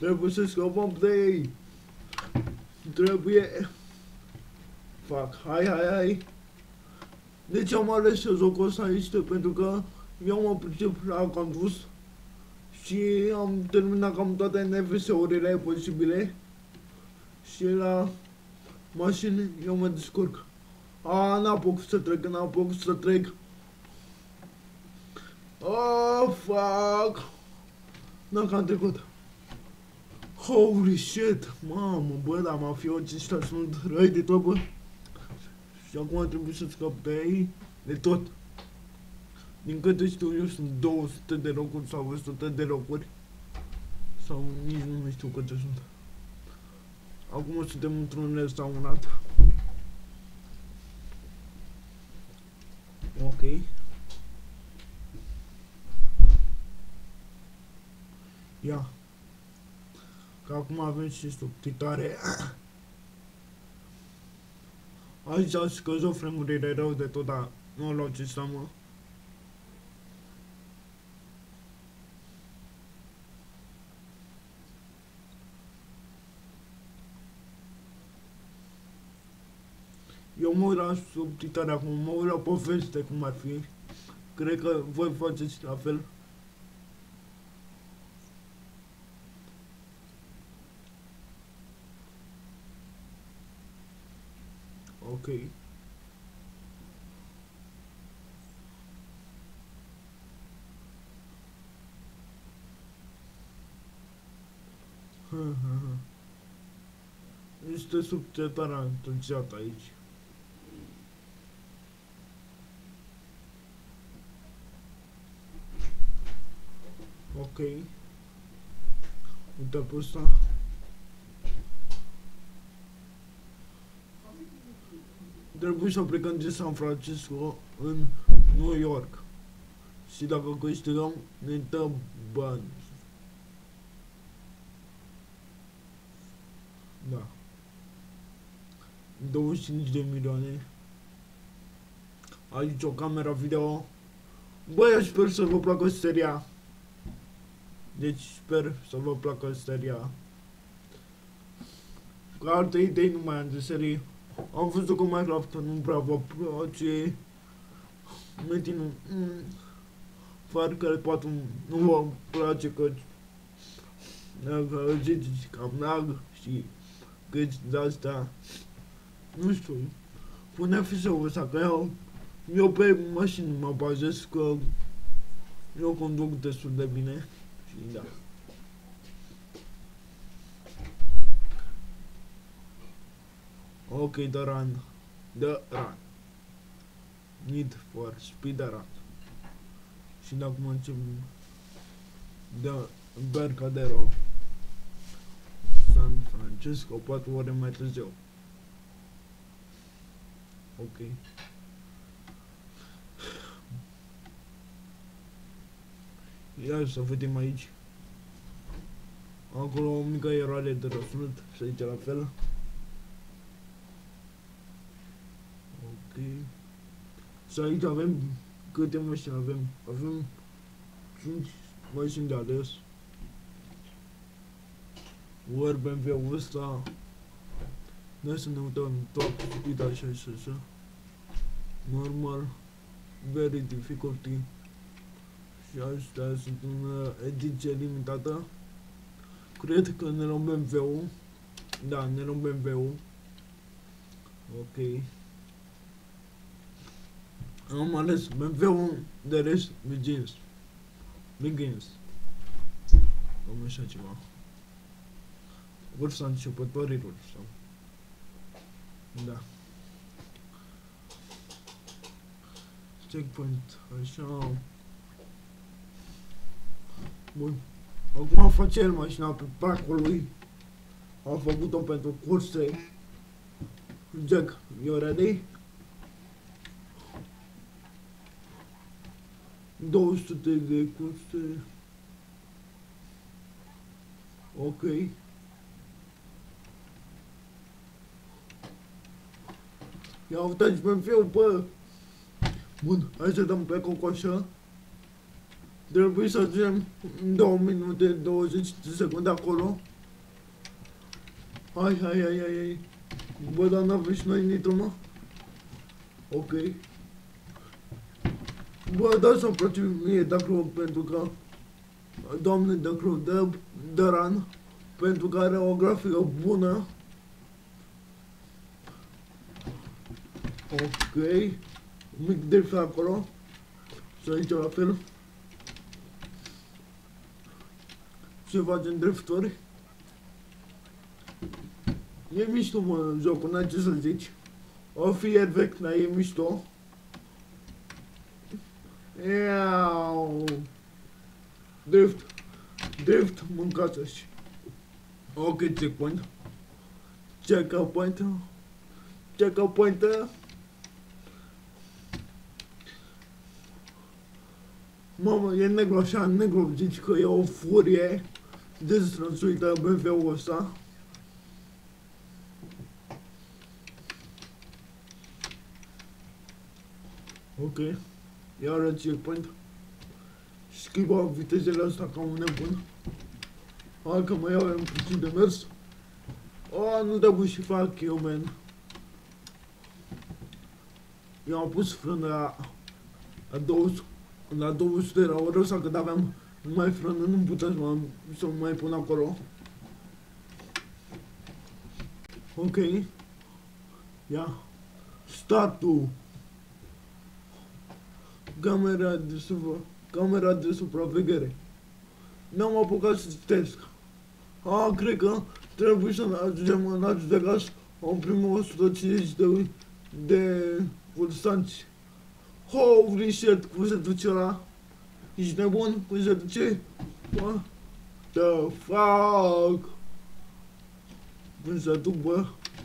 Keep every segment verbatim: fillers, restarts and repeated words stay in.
Trebuie să scăpăm de ei. Trebuie... Fac, hai, hai, hai. De ce am ales să jocul ăsta este pentru că eu mă pricep la condus și am terminat cam toate N F S-urile posibile și la mașini eu mă descurc. A, n-apuc să trec, n-apuc să trec. Oh, fuck. Dacă am trecut. Holy shit, mamă, bă, dar mafioții ăștia sunt răi de tot, bă. Și acum trebuie să scap de ei, de tot. Din câte știu eu sunt două sute de locuri sau o sută de locuri. Sau nici nu mai știu câte sunt. Acum suntem într-un restaurant. Ok. Ia. Că acum avem și subtitare. Aici a scăzut framurile rău de tot, dar nu l-au ce să mă. Eu mă uit la subtitare acum, mă uit la poveste cum ar fi. Cred că voi faceți la fel. Ok. Este subtitarea întârziată aici. Ok. Uite pe ăsta. Trebuie să plecăm de San Francisco în New York. Și dacă câștigăm, ne dă bani. Da. douăzeci și cinci de milioane. Aici o camera video. Băi, eu sper să vă placă seria. Deci sper să vă placă seria. Ca alte idei nu mai am de serii. Am văzut că Minecraft nu prea vă place. Metin nu... Mm, parcă poate nu vă place că... Dacă ziceți cam lag și... Câți de-astea... Nu știu... Pune F S-ul ăsta că eu... Eu pe mașini mă bazez că... Eu conduc destul de bine. Și da. Ok, the run. The run. Need for speed run. Și de acum încep The Embarcadero San Francisco, patru ore mai târziu. Ok. Ia să vedem aici. Acolo o mică eroare de răsunat și aici la fel. Ok. Și aici avem câte mașini avem? Avem cinci mașini de ales. Ori B M W-ul ăsta. Noi să ne uităm top speed așa și așa. Normal. Very difficulty. Și astea sunt în ediție limitată. Cred că ne luăm B M W-ul. Da, ne luăm B M W-ul. Ok. Am ales B M W-ul, de rest begins. Begins. Am așa ceva. Vârsta începătorilor sau... Da. Checkpoint, așa. Bun. Acum face el mașina pe parcul lui. Am făcut-o pentru curse. Jack, you ready? două sute de curse. Ok. Ia uitați pe fiu, bă! Bun, hai să dăm pe cocoșă. Trebuie să ajungem în două minute douăzeci de secunde acolo. Hai, hai, hai, hai, hai. Bă, dar n-avem și noi nitro, mă? Ok. Bă, da să-mi place mie Duckrow pentru că, doamne, Duckrow dă, dă run, pentru că are o grafică bună. Ok. Mic drift acolo. Și aici la fel. Și facem drifturi. E mișto, mă, jocul, n-ai ce să zici. O fi vechi, dar e mișto. Iau. Drift. Drift, mâncați-și. Ok, checkpoint. Checkpoint. Checkpoint. Mamă, e negru așa, negru, zici că e o furie destrăsuită B M W-ul ăsta. Ok, iară checkpoint. Schimba vitezele astea ca un nebun. Hai că mai avem puțin de mers. Oh, nu trebuie și fac eu, man. Eu am pus frână la, la două sute, la două sute la oră, sau că aveam mai frână, nu puteam să, să mai pun acolo. Ok. Ia. Startul. Camera de supra, camera de supraveghere. N-am apucat să citesc. A, cred că trebuie să ne ajungem în Las Vegas în primul o sută cincizeci de, de cursanți. Holy shit, cum se duce ăla? Ești nebun? Cum se duce? What the fuck? Cum se duc, bă?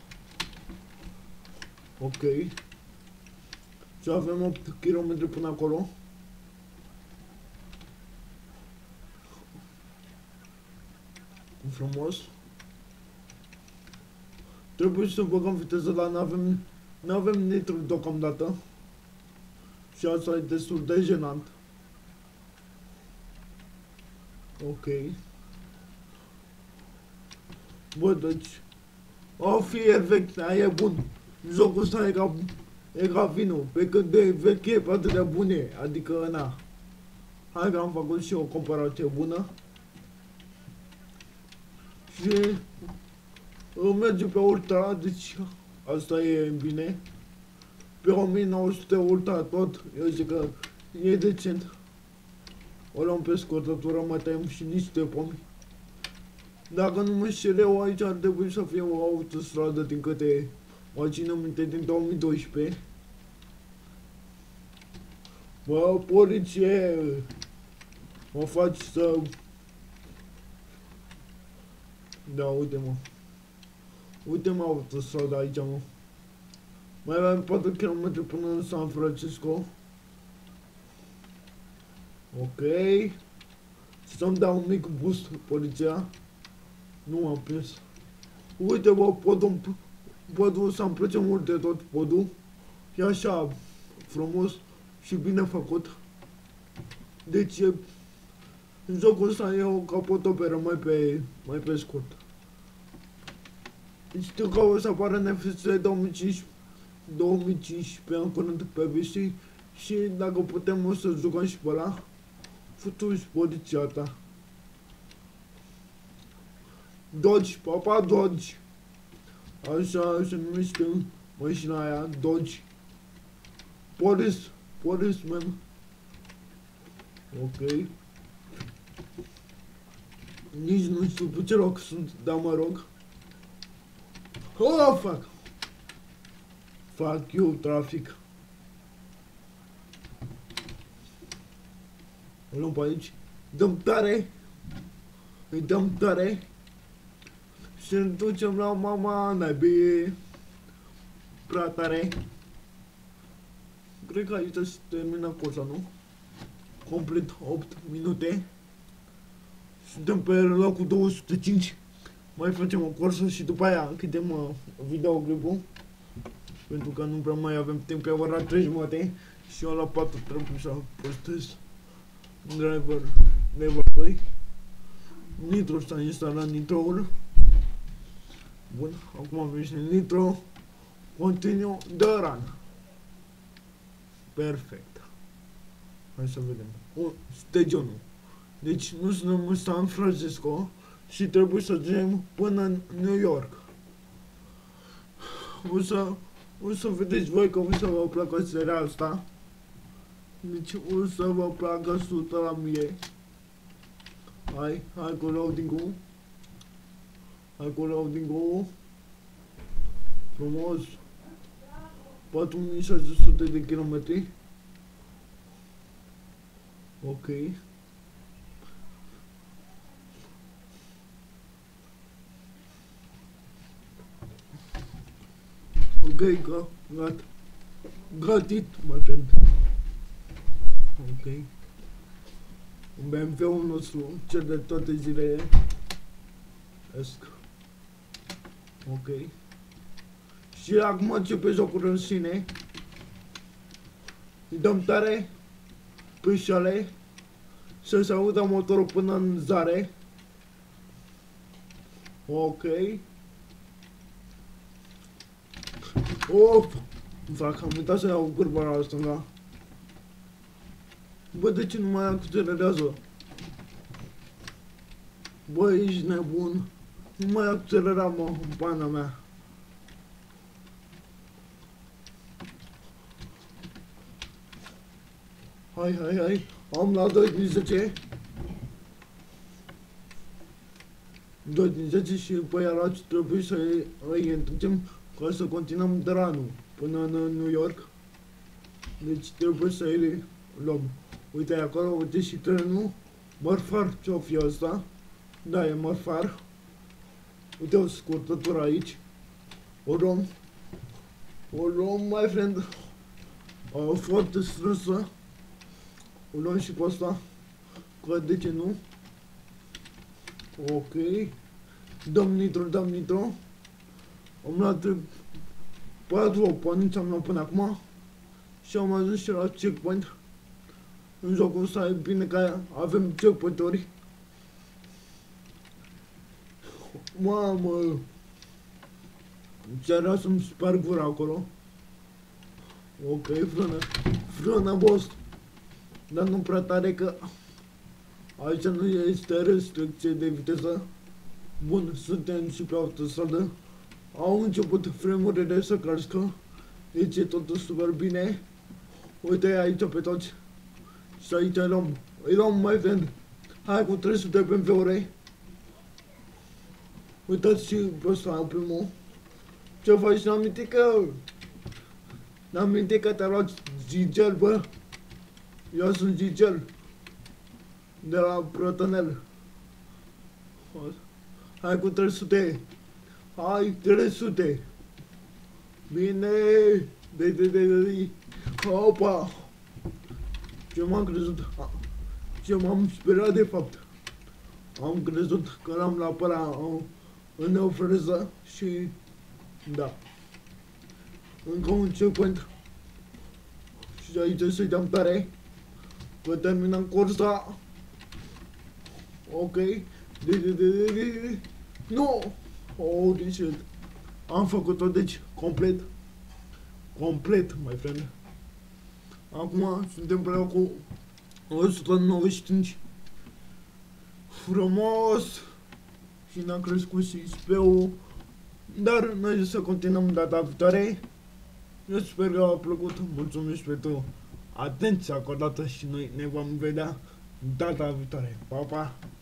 Ok. Și avem opt kilometri până acolo. Frumos. Trebuie să băgăm viteză, dar n-avem n-avem nitro deocamdată. Și asta e destul de jenant. Ok. Bă, deci o fi vechi, dar e bun. Jocul ăsta e ca, e ca vinul, pe cât de vechi e, pe atât de bun e, adică na. Hai că am făcut și o comparație bună. Și merge pe ultra, deci asta e bine. Pe o mie nouă sute ultra tot, eu zic că e decent. O luăm pe scurtătură, mai tăiem și niște pomi. Dacă nu mă știu eu, aici ar trebui să fie o autostradă din câte mă țin minte din două mii doisprezece. Bă, poliție, mă faci să... Da, uite mă. Uite mă autostrada aici, mă. Mai avem patru kilometri până în San Francisco. Ok. Să-mi dau un mic boost, poliția. Nu am prins. Uite bă, podul, podul ăsta îmi place mult de tot, podul. E așa frumos și bine făcut. Deci e, jocul ăsta e o capotoperă mai pe, mai pe scurt. Știu că o să apară N F S două mii cincisprezece, două mii cincisprezece în curând pe P C și dacă putem o să jucăm și pe ăla. Futu-și poliția ta. Dodge, papa, Dodge. Așa se numește mașina aia, Dodge. Police, policeman. Ok. Nici nu știu pe ce loc sunt, dar mă rog. Oh, fuck. Fuck you, trafic. O luăm pe aici. Dăm tare. Îi dăm tare. Și ne ducem la mama naibii. Prea tare. Cred că aici se termină cursa, nu? Complet opt minute. Suntem pe locul două sute cinci. Mai facem o cursă și după aia închidem uh, videoclipul. Pentru că nu prea mai avem timp, pe ora trei jumate. Și eu la patru trebuie să postez Driver Level doi. Nitro s-a instalat Nitro-ul. Bun, acum avem și nitro. Continue the run. Perfect. Hai să vedem. Un, stage unu. Deci nu suntem în San Francisco și trebuie să ajungem până în New York. O să, o să vedeți voi că o să vă placă seria asta. Deci o să vă placă o sută la mie. Hai, hai cu loading-ul. Hai cu loading-ul. Frumos. patru mii șase sute de kilometri. Ok. Ok, ga, gat. Got it, my friend. Ok. Un B M W-ul nostru, cel de toate zilele. Esc. Ok. Și acum începe jocul în sine. Îi dăm tare pe șale să se audă motorul până în zare. Ok. Of! Fac, am uitat să iau curba la stânga. Bă, de ce nu mai accelerează? Bă, ești nebun. Nu mai accelera, mă, în pana mea. Hai, hai, hai. Am la doi din zece. doi din zece și pe iar trebuie să îi întrecem ca să continuăm dranul până în New York. Deci trebuie să îi luăm. Uite acolo, uite și trenul. Mărfar, ce-o fi ăsta? Da, e mărfar. Uite o scurtătură aici. O luăm. O luăm, my friend. O, foarte strânsă. O luăm și pe asta. Că de ce nu? Ok. Dăm nitro, dăm nitro. Am luat patru oponenți, am luat până acum. Și am ajuns și la checkpoint. În jocul ăsta e bine că avem checkpoint-uri. Mamă! Ce-era să-mi sparg gura acolo. Ok, frână. Frână, boss. Dar nu prea tare că aici nu este restricție de viteză. Bun, suntem și pe autostradă. Au început frame-urile să crească. Deci e totul super bine. Uite aici pe toți. Și aici îi luăm. Îi luăm, my friend. Hai cu trei sute B M W-uri. Uitați și pe ăsta, primul. Ce faci, n-amintică? N-amintică te-a luat Gigel, bă. Eu sunt Gigel. De la Protonel. Hai cu trei sute. Hai, trei sute. Bine. De, de, de, de, de. Opa. Ce m-am crezut. Ce m-am speriat de fapt. Am crezut că l-am la păra în o freză și da. Încă un checkpoint. Și aici să-i dăm tare. Că terminăm cursa. Ok. De, de, de, de, de. Nu! Holy shit. Am făcut-o, deci, complet. Complet, my friend. Acum suntem pe locul o sută nouăzeci și cinci. Frumos! Și ne-a crescut și X P-ul. Dar noi să continuăm data viitoare. Eu sper că v-a plăcut. Mulțumim și pentru atenția acordată și noi ne vom vedea data viitoare. Pa, pa!